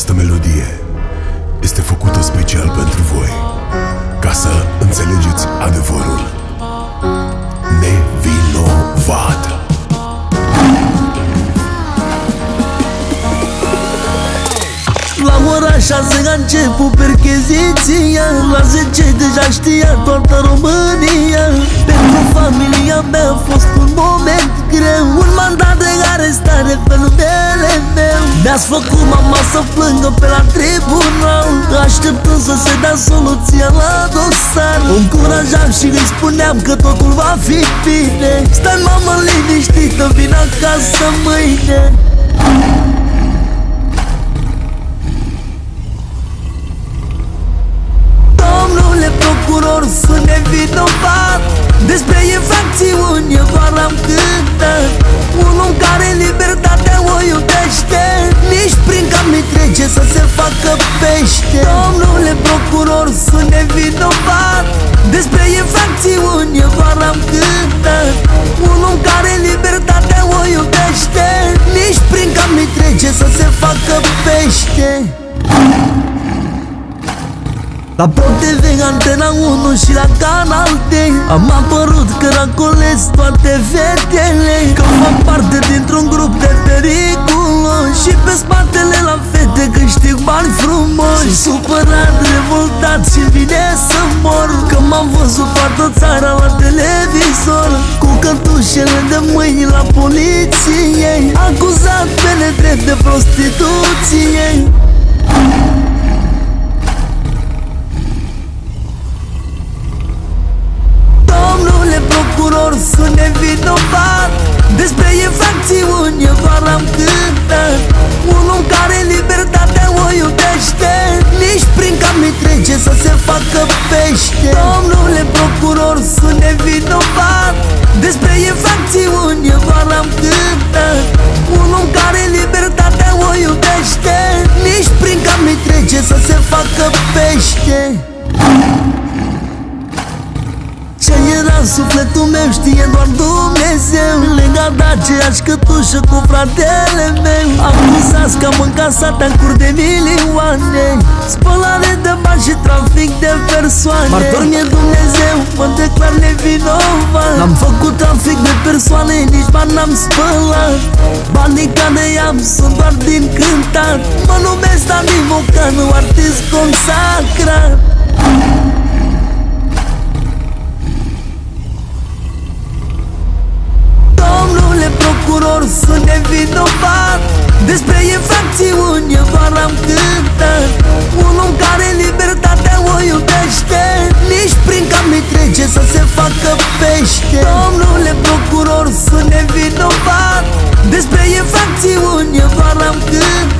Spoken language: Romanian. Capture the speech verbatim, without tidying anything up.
Această melodie este făcută special pentru voi, ca să înțelegeți adevărul. Nevinovat. La ora șase a început percheziția, la zece deja știa toată România. Pentru familia mea a fost un moment greu, un mandat de arestare pe numele meu. Mi-ați făcut mama să plângă pe la tribunal, așteptând să se dea soluția la dosar. O încurajam și îi spuneam că totul va fi bine. Stai mamă liniștită, vin acasă mâine. Procuror, sunt nevinovat, despre infracțiuni eu doar am cântat. Un om care libertatea o iubește, nici prin cap nu trece să se facă pește. Domnule procuror, sunt nevinovat, despre infracțiuni eu doar am cântat. Un om care libertatea o iubește, nici prin cap nu trece să se facă pește. La Pro T V, Antena unu și la Canal D am apărut că racolez toate fetele, că fac parte dintr-un grup de periculos și pe spatele la fete câștig bani frumoși. Sunt supărat, revoltat și vine să mor, că m-am văzut toată țara la televizor, cu cătușele de mâini la poliție, acuzat pe nedrept de prostituție. Procuror, sunt nevinovat, despre infracțiuni eu doar am cântat. Un om care libertatea o iubește, nici prin cap nu trece să se facă pește. Domnule procuror, sunt nevinovat, despre infracțiuni eu doar am cântat. Un om care libertatea o iubește, nici prin cap nu trece să se facă pește. Ce era în sufletul meu știe doar Dumnezeu, legat de aceeași cătușă cu fratele meu. Acuzați că am încasat tancuri de milioane, spălare de bani și trafic de persoane. Martor mi-e Dumnezeu, mă declar nevinovat, n-am făcut trafic de persoane, nici bani n-am spălat. Banii care i-am sunt doar din cântat, mă numesc Dani Mocanu, artist consacrat. Procuror, sunt nevinovat, despre infracțiuni eu doar am cântat. Un om care libertatea o iubește, nici prin cap nu trece să se facă pește. Domnule procuror, sunt nevinovat, despre infracțiuni eu doar am cântat.